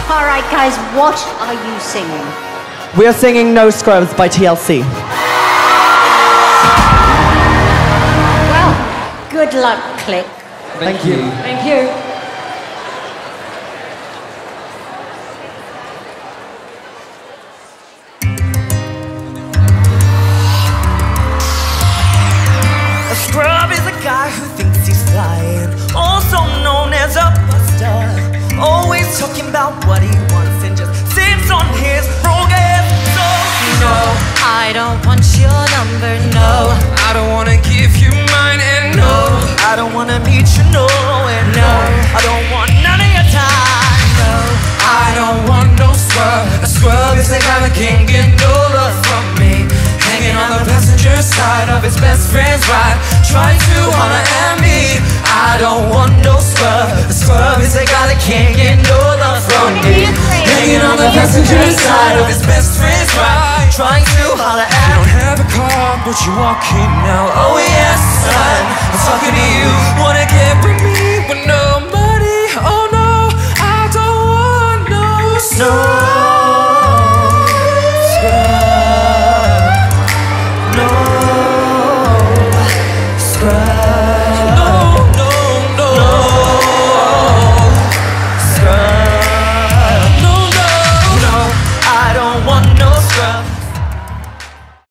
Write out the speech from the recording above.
All right, guys, what are you singing? We're singing No Scrubs by TLC. Well, good luck, Clique. Thank you. Thank you. A scrub is a guy who thinks he's flying, also known as a buster. Always talking about what he wants and just sits on his broke ass. So no, I don't want your number, no. I don't wanna give you mine, and no, I don't wanna meet you, no, and no, I don't want none of your time, no. I don't want no scrub. A scrub is the guy that can't get no love from me, hanging on the passenger side of his best friend's ride, trying to holler at me. I don't want no scrub. A scrub is a guy that can't get no love from me, hanging on the passenger side of his best friend's ride, trying to holler at me. You don't have a car, but you're walking now. Oh yes, son, I'm talking to you.